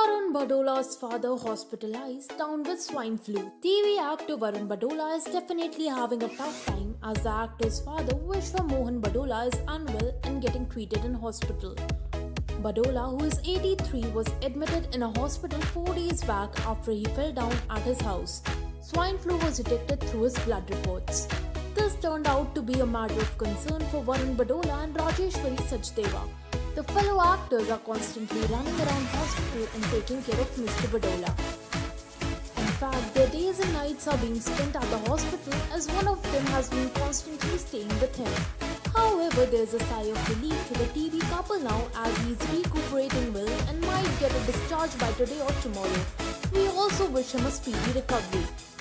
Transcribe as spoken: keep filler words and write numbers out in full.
Varun Badola's father hospitalized down with swine flu. T V actor Varun Badola is definitely having a tough time as the actor's father Vishwa Mohan Badola is unwell and getting treated in hospital. Badola, who is eighty-three, was admitted in a hospital four days back after he fell down at his house. Swine flu was detected through his blood reports. This turned out to be a matter of concern for Varun Badola and Rajeshwari Sachdeva. The fellow actors are constantly running around hospital and taking care of Mister Badola. In fact, their days and nights are being spent at the hospital as one of them has been constantly staying with him. However, there is a sigh of relief to the T V couple now as he is recuperating well and might get a discharge by today or tomorrow. We also wish him a speedy recovery.